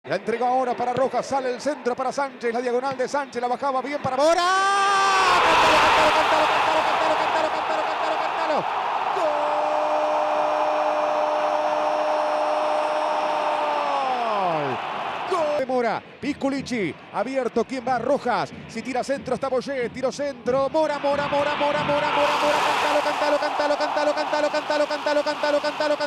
La entregó ahora para Rojas, sale el centro para Sánchez, la diagonal de Sánchez, la bajaba bien para Mora. ¡Cántalo! ¡Gol de Mora! Pisculichi, abierto, ¿quién va? Rojas, si tira centro está Boyé, tiro centro, Mora, cántalo,